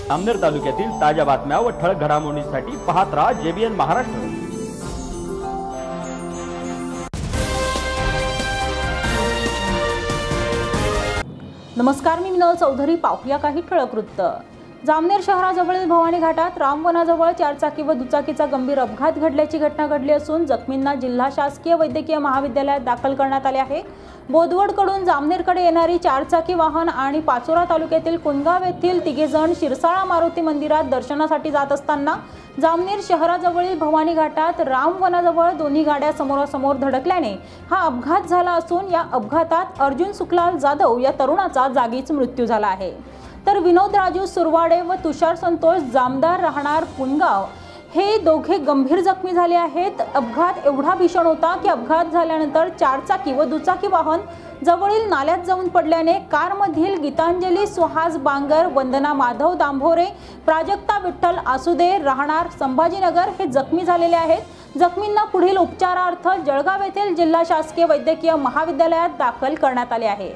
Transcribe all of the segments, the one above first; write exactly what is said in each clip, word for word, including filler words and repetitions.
जामनेर तालुक्यातील ताज्या बातम्या व ठळक घडामोडींसाठी पाहत राहा जेबीएन महाराष्ट्र। नमस्कार, मी मिनल चौधरी। पाहूया काही ठळक वृत्त। जामनेर शहराजवळील भवानी घाटात रामवनाजवळ चारचाकी व दुचाकीचा गंभीर अपघात घडल्याची घटना घडली असून जखमींना जिल्हा शासकीय वैद्यकीय महाविद्यालयात दाखल करण्यात आले आहे। बोदवडकडून जामनेरकडे येणारी चारचाकी वाहन आणि पाचोरा तालुक्यातील कुंदगाव येथील तिघे जण शिरसाळा मारुती मंदिरात दर्शनासाठी जात असताना जामनेर शहराजवळील भवानी घाटात रामवनाजवळ दोन्ही गाड्या समोरासमोर धडकल्याने हा अपघात झाला असून या अपघातात अर्जुन सुखलाल जाधव या तरुणाचा जागीच मृत्यू झाला आहे। तर विनोद राजू सुरवाडे व तुषार संतोष जामदार राहणार कुंदगाव हे दोघे गंभीर जखमी झाले आहेत। अपघात एवढा भीषण होता की अपघात झाल्यानंतर चारचाकी व दुचाकी वाहन जवळील नाल्यात जाऊन पडल्याने कारमधील गीतांजली सुहास बांगर, वंदना माधव दांभोरे, प्राजक्ता विठ्ठल आसुदे राहणार संभाजीनगर हे जखमी झालेले आहेत। जखमींना पुढील उपचारार्थ जळगाव येथील जिल्हा शासकीय वैद्यकीय महाविद्यालयात दाखल करण्यात आले आहे।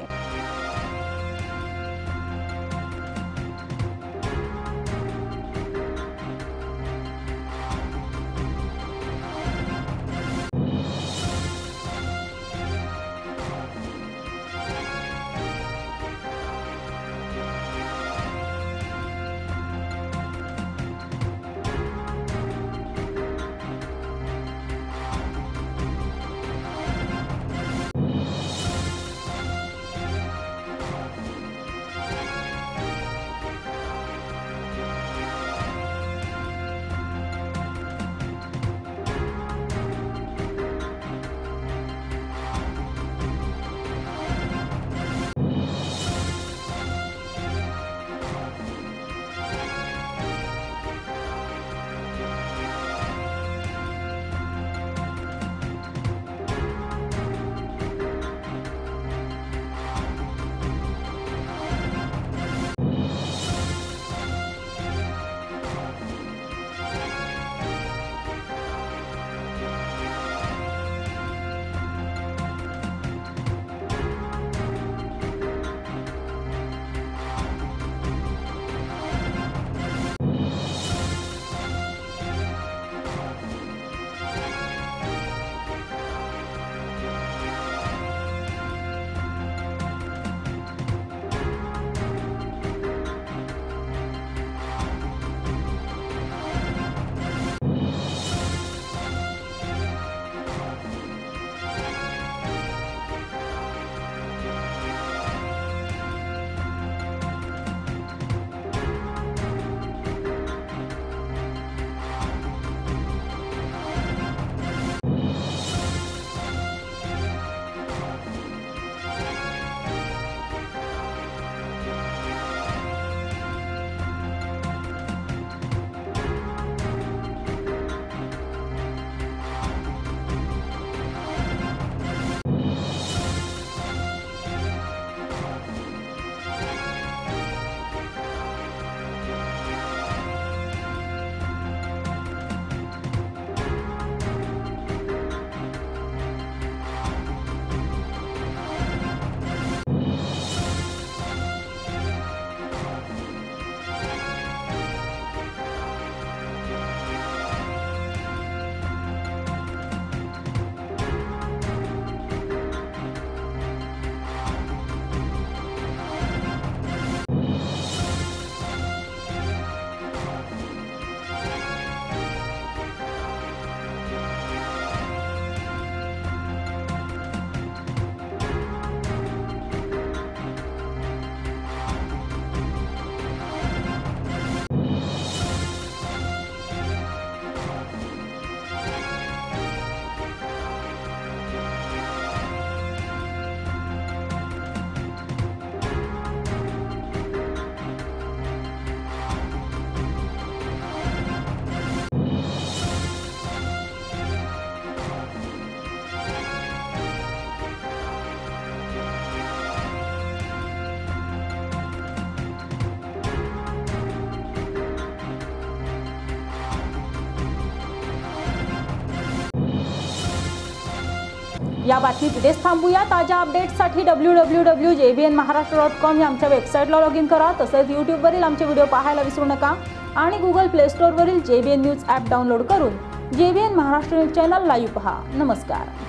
या बातमीत इथेच थांबूया। ताज्या अपडेट्ससाठी W W W dot J B N Maharashtra dot com या आमच्या वेबसाईटला लॉग इन करा। तसेच यूट्यूबवरील आमचे व्हिडिओ पाहायला विसरू नका आणि गुगल प्ले स्टोअरवरील J B N news app download करून J B N Maharashtra news channel live पहा। नमस्कार।